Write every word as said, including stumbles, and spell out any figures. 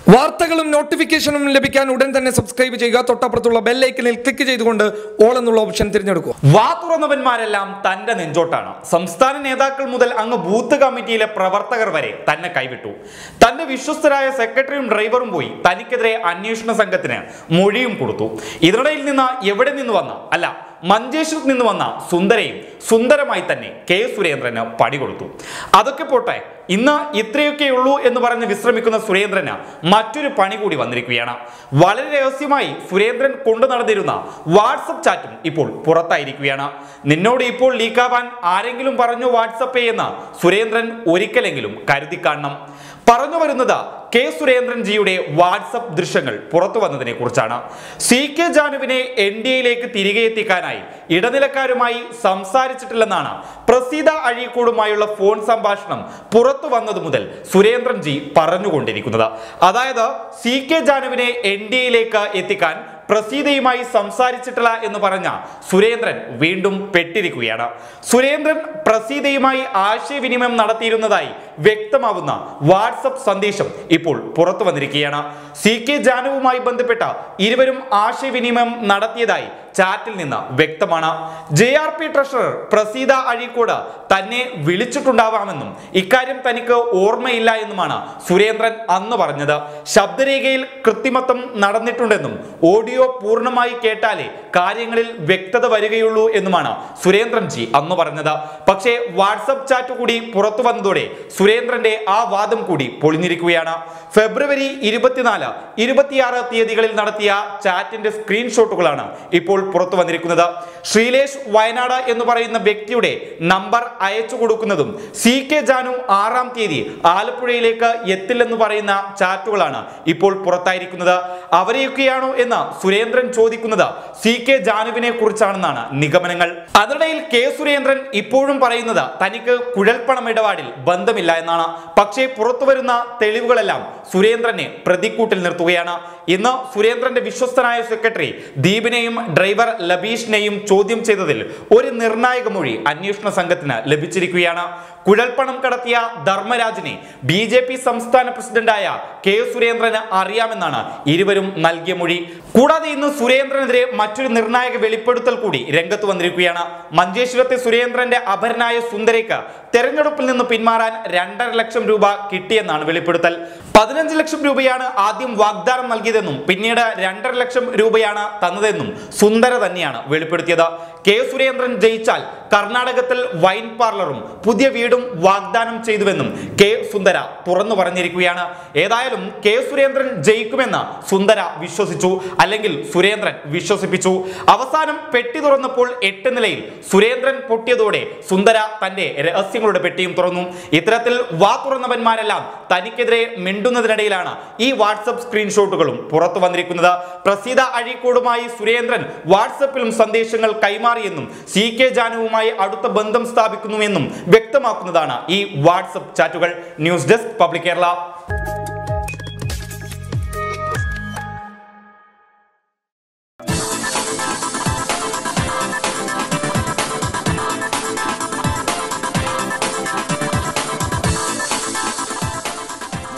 വാർത്തകളും നോട്ടിഫിക്കേഷനും ലഭിക്കാൻ ഉടൻ തന്നെ സബ്സ്ക്രൈബ് ചെയ്യുക. തൊട്ടപ്പുറത്തുള്ള ബെൽ ഐക്കണിൽ ക്ലിക്ക് ചെയ്തുകൊണ്ട് ഓൾ എന്നുള്ള ഓപ്ഷൻ തിരഞ്ഞെടുക്കുക. വാ തുറന്നവന്മാരെല്ലാം തന്റെ നെഞ്ചോട്ടാണ്. സംസ്ഥാന നേതാക്കൾ മുതൽ അങ്ങ് ബൂത്ത് കമ്മിറ്റിയിലെ പ്രവർത്തകർ വരെ തന്നെ കൈവിട്ടു. തന്റെ വിശ്വസ്തരായ സെക്രട്ടറിയും ഡ്രൈവറും പോയി തനിക്കെതിരെ അന്വേഷണ സംഘത്തിന് മൊഴിയും കൊടുത്തു. ഇതിനിടയിൽ നിന്ന് എവിടെ നിന്ന് വന്ന അല്ല മഞ്ചേശ്വരത്ത് നിന്ന് വന്ന സുന്ദരയും സുന്ദരമായി തന്നെ കെ സുരേന്ദ്രന് പണി കൊടുത്തു. അതൊക്കെ പോട്ടെ, ഇന്ന് ഇത്രയൊക്കെയുള്ളൂ എന്ന് പറഞ്ഞ് വിശ്രമിക്കുന്ന സുരേന്ദ്രന് മറ്റൊരു പണി കൂടി വന്നിരിക്കുകയാണ്. വളരെ രഹസ്യമായി സുരേന്ദ്രൻ കൊണ്ടു നടന്നിരുന്ന വാട്സപ്പ് ചാറ്റും ഇപ്പോൾ പുറത്തായിരിക്കുകയാണ്. നിന്നോട് ഇപ്പോൾ ലീക്കാവാൻ ആരെങ്കിലും പറഞ്ഞു വാട്സപ്പേ എന്ന് സുരേന്ദ്രൻ ഒരിക്കലെങ്കിലും കരുതി കാണണം. പറഞ്ഞു വരുന്നത് കെ സുരേന്ദ്രൻ ജിയുടെ വാട്സപ്പ് ദൃശ്യങ്ങൾ പുറത്തു വന്നതിനെ കുറിച്ചാണ്. സി കെ ജാനുവിനെ എൻ ഡി എയിലേക്ക് തിരികെ എത്തിക്കാനായി ഇടനിലക്കാരുമായി സംസാരിച്ചിട്ടില്ലെന്നാണ് പ്രസീത അഴീക്കോടുമായുള്ള ഫോൺ സംഭാഷണം പുറത്തു വന്നതു മുതൽ സുരേന്ദ്രൻ ജി പറഞ്ഞുകൊണ്ടിരിക്കുന്നത്. അതായത് സി കെ ജാനുവിനെ എൻ ഡി എയിലേക്ക് എത്തിക്കാൻ പ്രസീതയുമായി സംസാരിച്ചിട്ടില്ല എന്ന് പറഞ്ഞ സുരേന്ദ്രൻ വീണ്ടും പെട്ടിരിക്കുകയാണ്. സുരേന്ദ്രൻ പ്രസീതയുമായി ആശയവിനിമയം നടത്തിയിരുന്നതായി വ്യക്തമാവുന്ന വാട്സപ്പ് സന്ദേശം ഇപ്പോൾ പുറത്തു വന്നിരിക്കുകയാണ്. സി കെ ജാനുവുമായി ബന്ധപ്പെട്ട ഇരുവരും ആശയവിനിമയം നടത്തിയതായി ചാറ്റിൽ നിന്ന് വ്യക്തമാണ്. J R P treasurer Praseetha Azhikode തന്നെ വിളിച്ചിട്ടുണ്ടാവാമെന്നും ഇക്കാര്യം തനിക്ക് ഓർമ്മയില്ല എന്നുമാണ് സുരേന്ദ്രൻ അന്ന് പറഞ്ഞത്. ശബ്ദരേഖയിൽ കൃത്രിമത്വം നടന്നിട്ടുണ്ടെന്നും ഓഡിയോ പൂർണ്ണമായി കേട്ടാലേ കാര്യങ്ങളിൽ വ്യക്തത വരികയുള്ളൂ എന്നുമാണ് സുരേന്ദ്രൻ ജി അന്ന് പറഞ്ഞത്. പക്ഷേ വാട്സപ്പ് ചാറ്റ് കൂടി പുറത്തു വന്നതോടെ സുരേന്ദ്രന്റെ ആ വാദം കൂടി പൊളിഞ്ഞിരിക്കുകയാണ്. ഫെബ്രുവരി ഇരുപത്തിനാല് ഇരുപത്തിയാറ് തീയതികളിൽ നടത്തിയ ചാറ്റിന്റെ സ്ക്രീൻഷോട്ടുകളാണ് ഇപ്പോൾ പുറത്തു വന്നിരിക്കുന്നത്. ശ്രീലേഷ് വയനാട് എന്ന് പറയുന്ന വ്യക്തിയുടെ നമ്പർ അയച്ചു കൊടുക്കുന്നതും സി കെ ജാനു ആറാം തീയതി ആലപ്പുഴയിലേക്ക് എത്തില്ലെന്ന് പറയുന്ന ചാറ്റുകളാണ് ഇപ്പോൾ പുറത്തായിരിക്കുന്നത്. അവരെയൊക്കെയാണോ എന്ന് സുരേന്ദ്രൻ ചോദിക്കുന്നത് സി കെ ജാനുവിനെ കുറിച്ചാണെന്നാണ് നിഗമനങ്ങൾ. അതിനിടയിൽ കെ സുരേന്ദ്രൻ ഇപ്പോഴും പറയുന്നത് തനിക്ക് കുഴൽപ്പണം ഇടപാടിൽ ബന്ധമില്ല എന്നാണ്. പക്ഷേ പുറത്തു വരുന്ന തെളിവുകളെല്ലാം സുരേന്ദ്രനെ പ്രതിക്കൂട്ടിൽ നിർത്തുകയാണ്. ഇന്ന് സുരേന്ദ്രന്റെ വിശ്വസ്തനായ സെക്രട്ടറി ദീപിനെയും ഡ്രൈവർ ലബീഷിനെയും ചോദ്യം ചെയ്തതിൽ ഒരു നിർണായക മൊഴി അന്വേഷണ സംഘത്തിന് ലഭിച്ചിരിക്കുകയാണ്. കുഴൽപ്പണം കടത്തിയ ധർമ്മരാജിനെ ബി ജെ പി സംസ്ഥാന പ്രസിഡന്റായ കെ സുരേന്ദ്രന് അറിയാമെന്നാണ് ഇരുവരും നൽകിയ മൊഴി. കൂടാതെ ഇന്ന് സുരേന്ദ്രനെതിരെ മറ്റൊരു നിർണായക വെളിപ്പെടുത്തൽ കൂടി രംഗത്ത് വന്നിരിക്കുകയാണ്. മഞ്ചേശ്വരത്തെ സുരേന്ദ്രന്റെ അപരനായ സുന്ദരയ്ക്ക് തെരഞ്ഞെടുപ്പിൽ നിന്ന് പിന്മാറാൻ രണ്ടര ലക്ഷം രൂപ കിട്ടിയെന്നാണ് വെളിപ്പെടുത്തൽ. പതിനഞ്ച് ലക്ഷം രൂപയാണ് ആദ്യം വാഗ്ദാനം നൽകിയതെന്നും പിന്നീട് രണ്ടര ലക്ഷം രൂപയാണ് തന്നതെന്നും സുന്ദര തന്നെയാണ് വെളിപ്പെടുത്തിയത്. കെ സുരേന്ദ്രൻ ജയിച്ചാൽ കർണാടകത്തിൽ വൈൻ പാർലറും പുതിയ വീടും വാഗ്ദാനം ചെയ്തുവെന്നും കെ സുന്ദര തുറന്നു പറഞ്ഞിരിക്കുകയാണ്. ഏതായാലും കെ സുരേന്ദ്രൻ ജയിക്കുമെന്ന് സുന്ദര വിശ്വസിച്ചു, അല്ലെങ്കിൽ സുരേന്ദ്രൻ വിശ്വസിപ്പിച്ചു. അവസാനം പെട്ടി തുറന്നപ്പോൾ എട്ട് നിലയിൽ സുരേന്ദ്രൻ പൊട്ടിയതോടെ സുന്ദര തന്റെ രഹസ്യങ്ങളുടെ പെട്ടിയും തുറന്നു. ഇത്തരത്തിൽ വാ തുറന്നവന്മാരെല്ലാം തനിക്കെതിരെ മിണ്ടുന്നതിനിടയിലാണ് ഈ വാട്സപ്പ് സ്ക്രീൻഷോട്ടുകളും പുറത്തു വന്നിരിക്കുന്നത്. പ്രസീത അഴീക്കോടുമായി സുരേന്ദ്രൻ വാട്സപ്പിലും സന്ദേശങ്ങൾ കൈമാറിയെന്നും സി കെ ജാനുവുമായി അടുത്ത ബന്ധം സ്ഥാപിക്കുന്നുവെന്നും വ്യക്തമാക്കുന്നതാണ് ഈ വാട്സപ്പ് ചാറ്റുകൾ. News desk public Kerala.